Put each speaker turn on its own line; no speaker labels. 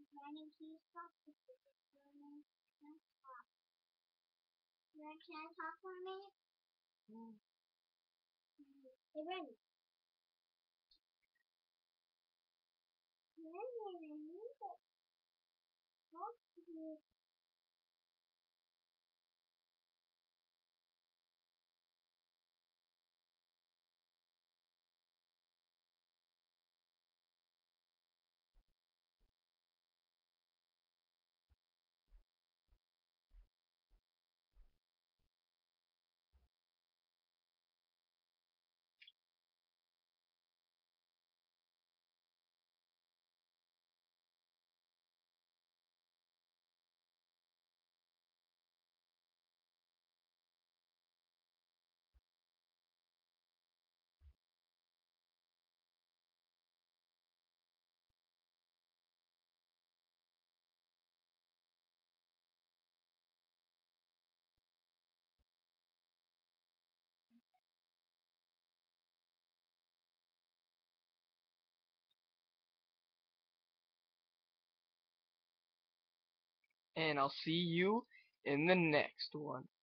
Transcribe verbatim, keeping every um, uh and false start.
Brandon, can you stop the music for a minute? Can I stop? Brandon, can I talk for a minute? Mm. Hey, Brandon. Brandon, I need to talk to you.
And I'll see you in the next one.